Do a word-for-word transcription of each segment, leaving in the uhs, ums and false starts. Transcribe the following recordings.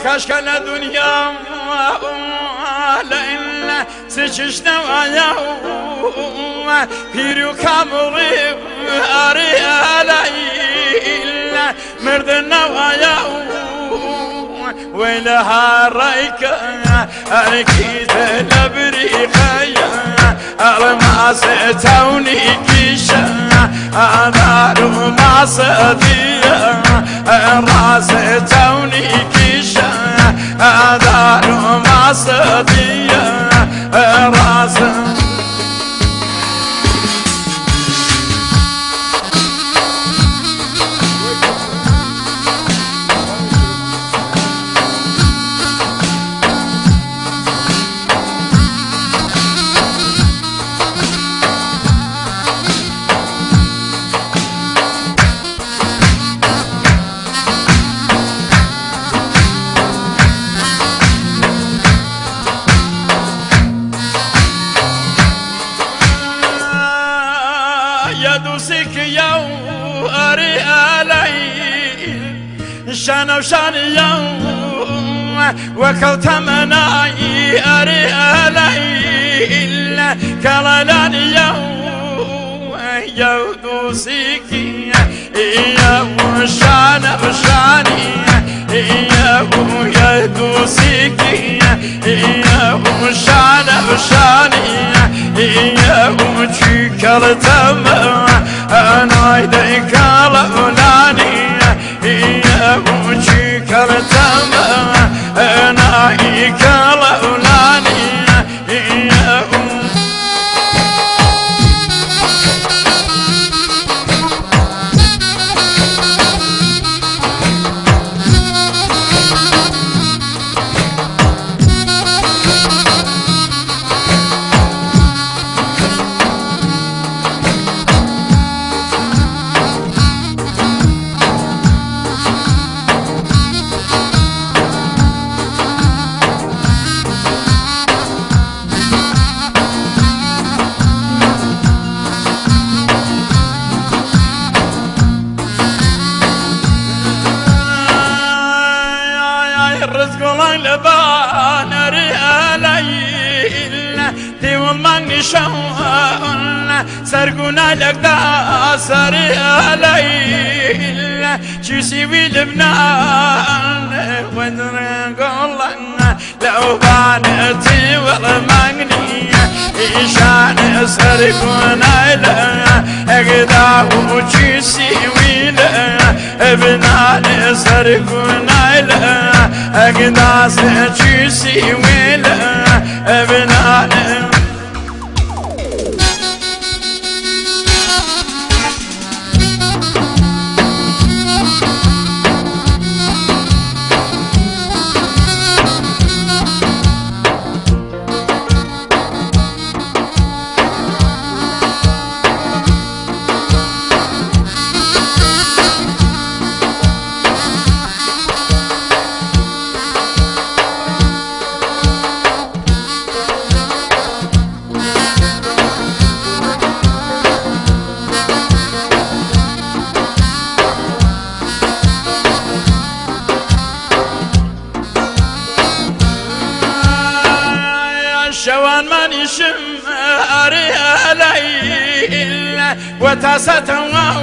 كاش كان دنيا لإلا سجشنا ويا بيرو كامري أريا لإلا مردنا ويا ويلها رايك أكيد لبريخيا ما ستوني كيشا أدار ما صديا راس توني كيشا أدار ما صديا راس يدوسك يوم أري علي شان وشان يوم وكلت مناي أري علي كلالان يوم يدوسك يوم شان وشاني يوم يدوسك يوم شان وشاني يوم شكلتم أنا إيديك لولاني يوم شكلتم أنا إيديك لولاني يوم لبان ريالي دي والماني شون سرقونا لك دا سريالي جيسي في لبنان ودرن قولنا لو بانتي والماني إيشان سرقونا لك اقدا وجيسي ويلا ابنان سرقونا لك أقدا سجيسي ويلا ابنان شوان ماني شم أري علي وتستوى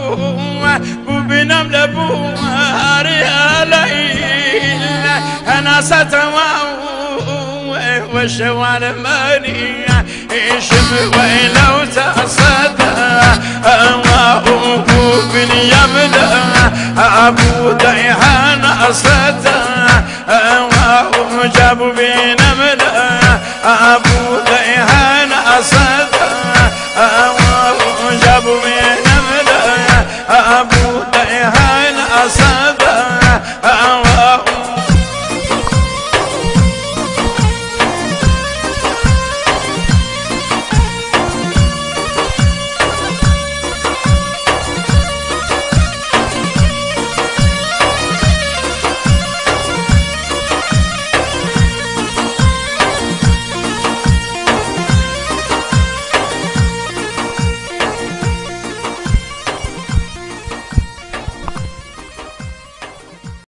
وبنم لبو أري علي أنا ستوى وشوان ماني شم ويلو تستوى أوه بن يملا أبو ديحان أستوى أوه جابوا بنملا